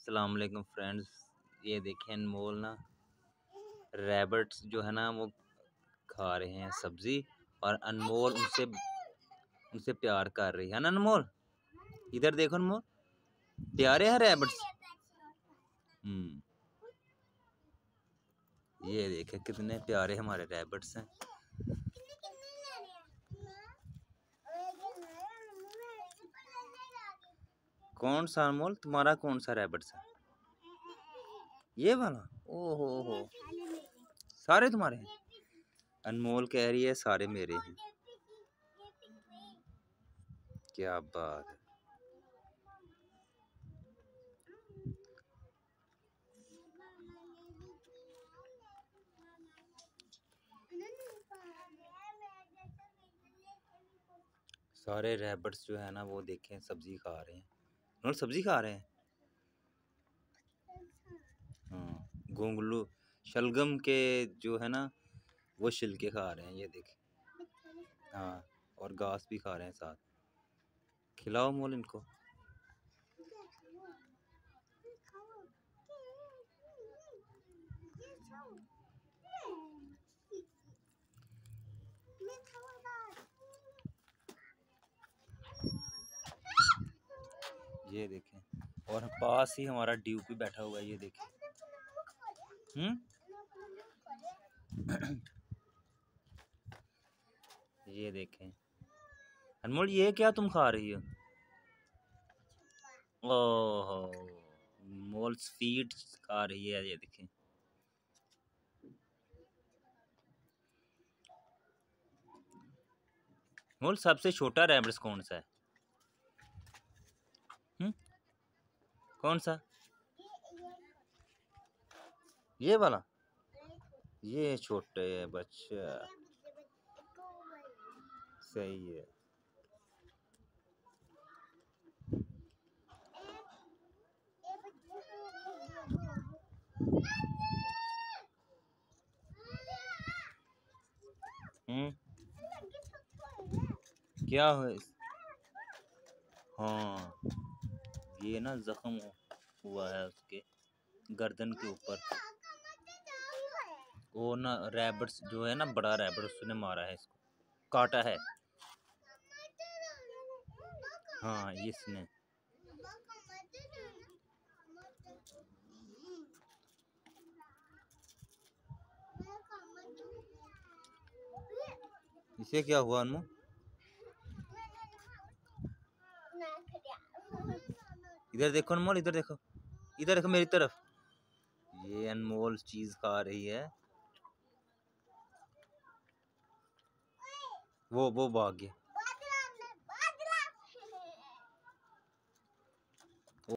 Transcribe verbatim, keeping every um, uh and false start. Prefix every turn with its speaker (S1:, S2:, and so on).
S1: अस्सलाम वालेकुम फ्रेंड्स। ये देखें अनमोल ना रैबिट्स जो है ना वो खा रहे हैं सब्जी, और अनमोल उनसे उनसे प्यार कर रही है ना। अनमोल इधर देखो, अनमोल प्यारे हैं रैबिट्स। हम्म ये देखे कितने प्यारे हमारे रैबिट्स हैं। कौन सा अनमोल, तुम्हारा कौन सा रैबिट्स है? ये वाला? ओहो हो, सारे तुम्हारे हैं? अनमोल कह रही है सारे मेरे हैं। क्या बात है। सारे रैबिट्स जो है ना वो देखें सब्जी खा रहे हैं। नोल सब्जी खा रहे हैं। हाँ, घोंगलू शलगम के जो है ना वो छिलके खा रहे हैं, ये देखें। हाँ, और घास भी खा रहे हैं साथ। खिलाओ मोल इनको। ये देखें, और पास ही हमारा ड्यूक बैठा हुआ है, ये देखें। हम्म ये देखें अनमोल, ये क्या तुम खा रही हो? ओहो, मोल फीड खा रही है, ये देखें। मोल सबसे छोटा रैबिट्स कौन सा है? हम्म कौन सा? ये वाला? ये छोटे बच्चा, सही है। हम्म क्या है? हाँ, ये ना जख्म हुआ है उसके गर्दन के ऊपर। वो ना रैबिट्स जो है ना, बड़ा रैबिट उसने मारा है इसको, काटा है। हाँ इसने। इसे क्या हुआ अनु? इधर देखो अनमोल, इधर देखो, इधर देखो मेरी तरफ। ये अनमोल चीज खा रही है। वो वो भाग गया।